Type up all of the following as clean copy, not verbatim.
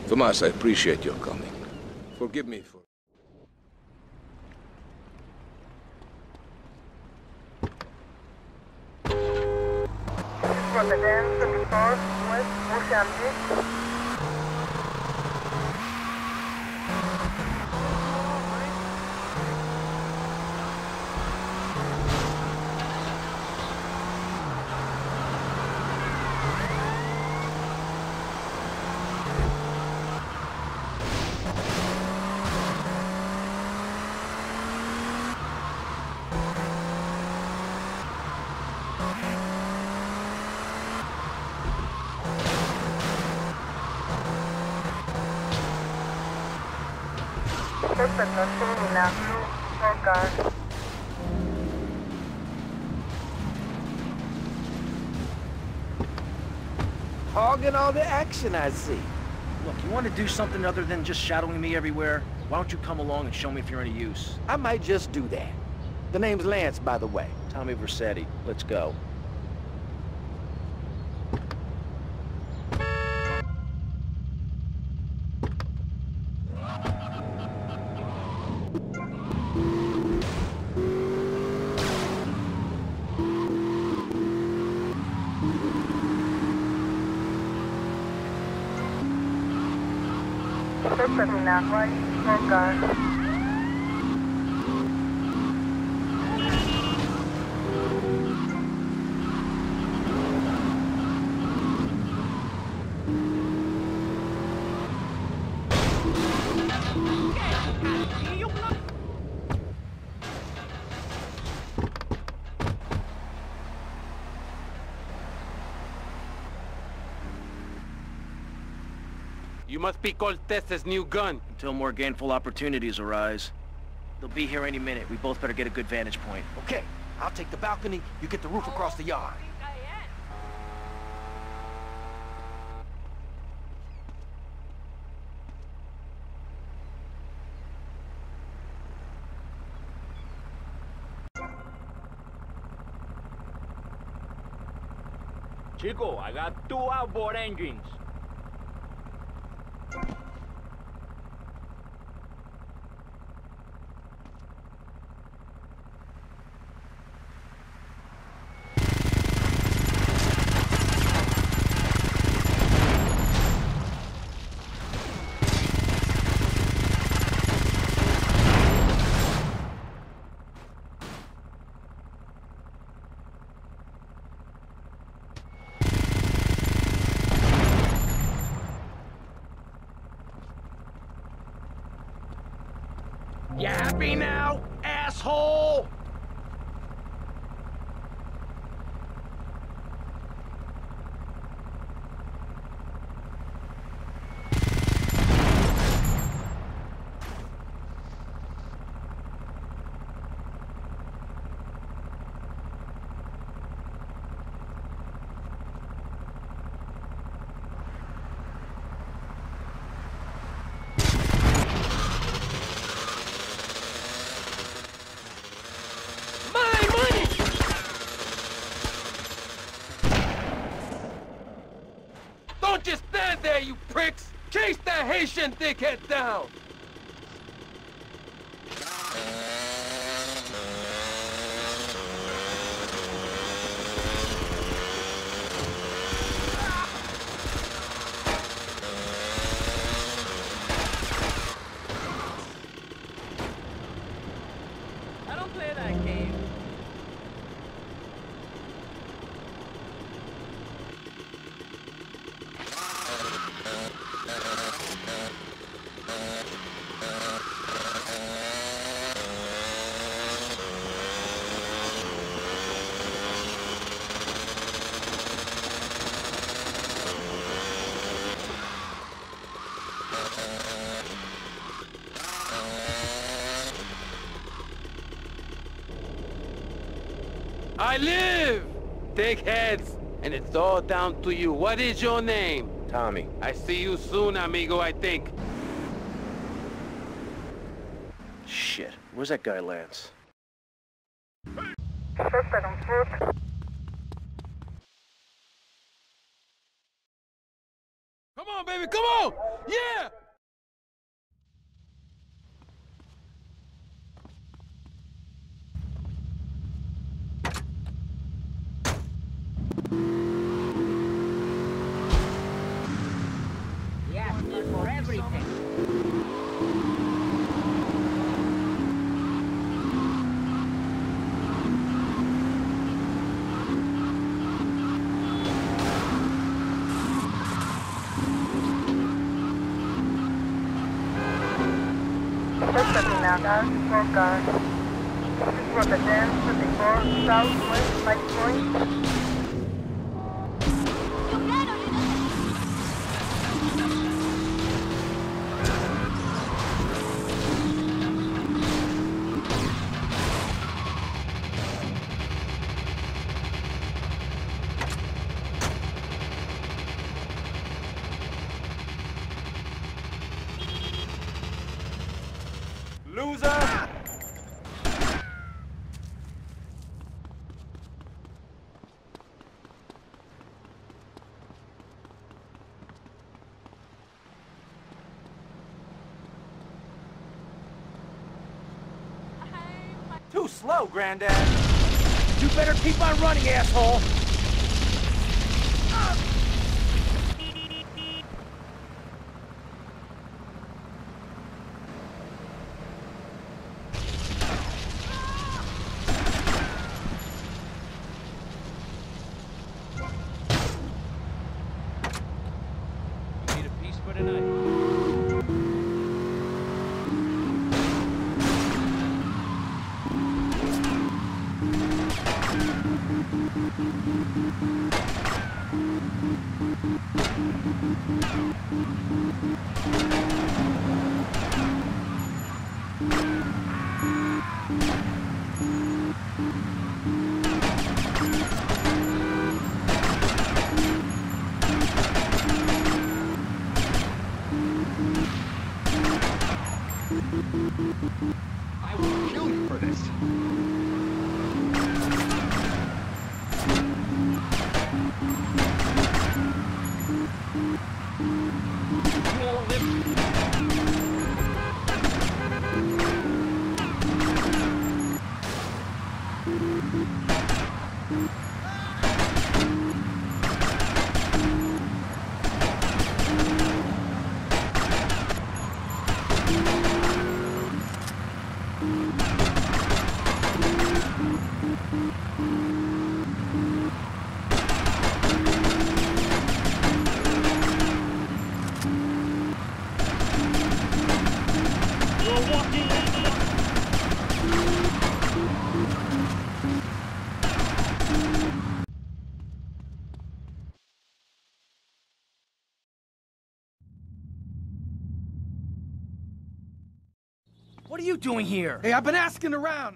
Tomas, I appreciate your coming. Forgive me for... Hogging all the action, I see. Look, you want to do something other than just shadowing me everywhere? Why don't you come along and show me if you're any use? I might just do that. The name's Lance, by the way. Tommy Vercetti. Let's go. You must be Cortez's new gun. Until more gainful opportunities arise. They'll be here any minute. We both better get a good vantage point. Okay, I'll take the balcony, you get the roof across the yard. Chico, I got 2 outboard engines. You happy now, asshole? Don't just stand there, you pricks! Chase that Haitian dickhead down! I don't play that game. I live, dickheads! And it's all down to you. What is your name? Tommy. I see you soon, amigo, I think. Shit. Where's that guy, Lance? Come Come on, baby, come on! Yeah! Yes, for everything. Now, scorecard. Represent 24 Southwest Light Point. Loser! Too slow, Granddad. You better keep on running, asshole. Need a piece for tonight. I will kill you for this. You won't live. What are you doing here? Hey, I've been asking around.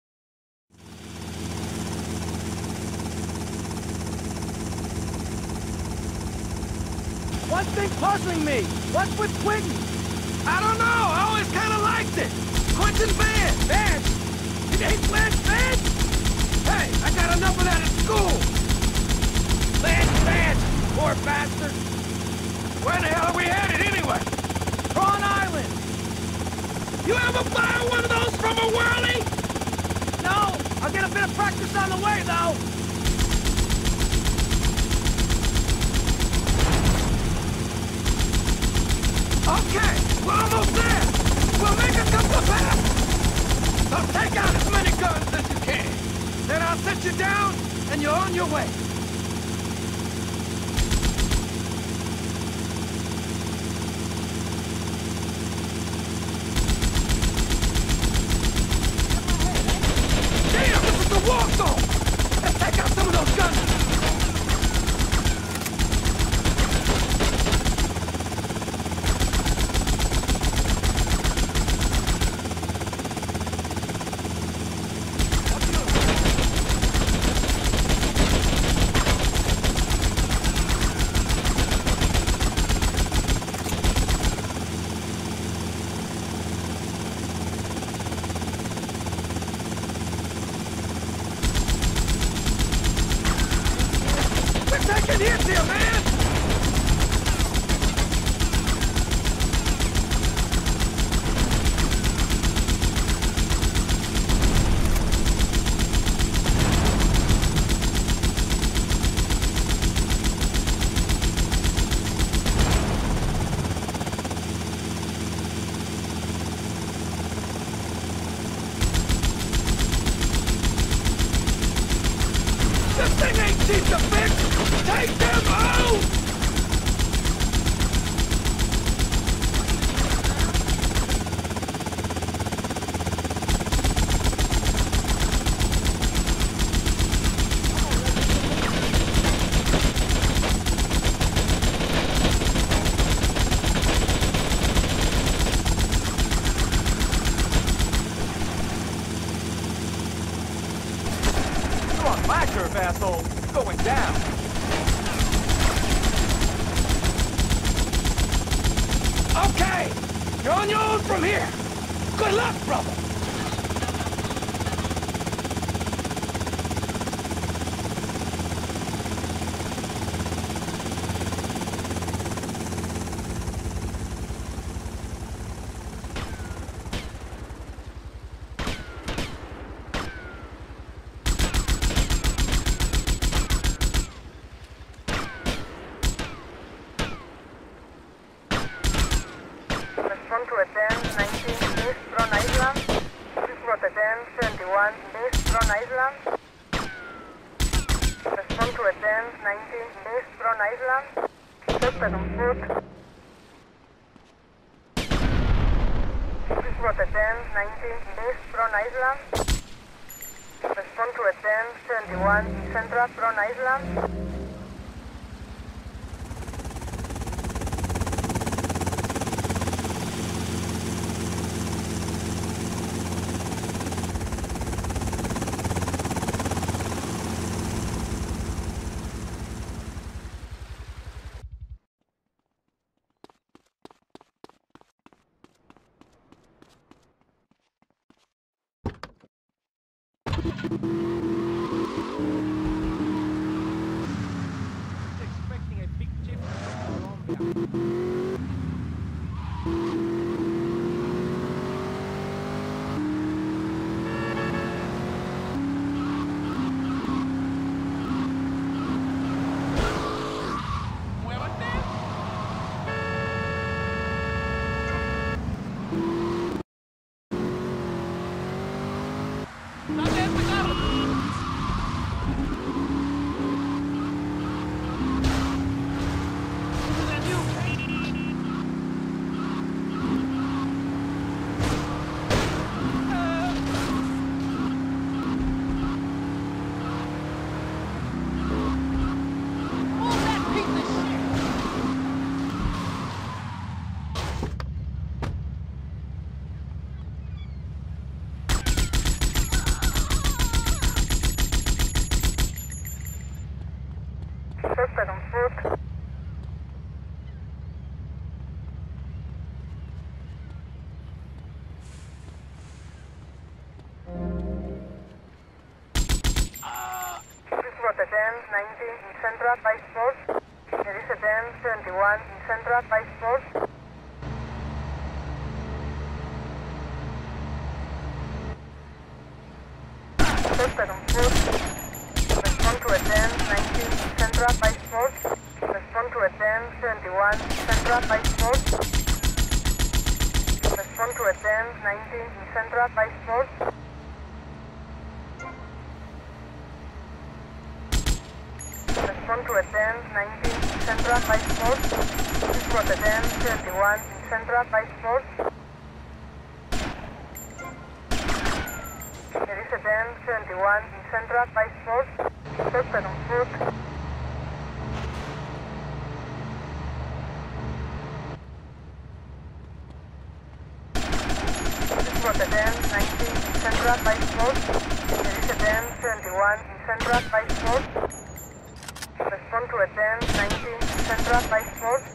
One thing puzzling me. What's with Quentin? I don't know. I always kind of liked it. Quentin Vance. Vance? You hate Lance Vance? Hey, I got enough of that at school. Lance Vance, poor bastard. Where the hell are we headed anyway? Prawn Island. You ever fire one of those from a whirly? No, I'll get a bit of practice on the way, though. Okay, we're almost there. We'll make a couple of passes. So take out as many guns as you can. Then I'll set you down, and you're on your way. Damn, this is the war zone. Let's take out some of those guns. Taking hits here, man! easy to fix! Take them out! My turf, asshole. It's going down. Okay! You're on your own from here! Good luck, brother! Respond to attend 19 East Front Island. Please brought attend 71 East Front Island. Respond to attend 19 East Front Island. Suspect on foot. Please brought attend 19 East Front Island. Respond to attend 71 Central Front Island. Expecting a big chip from Colombia. Suspect on foot. Please brought attend 90 in Central Vice Force. There is attend 71 in Central Vice Force. Suspect on foot. Respond to attend 19 Central Vice Force. Respond to attend 71 Central Vice Force. Respond to attend 19 Central Vice Force. Respond to attend 19 Central Vice Force. Please brought attend 71 Central Vice Force. There is attend 71 Central Vice Force. Suspect on foot. Please brought attend 19 Central Vice Force. There is attend 71 Central Vice Force. Respond to attend 19 Central Vice Force.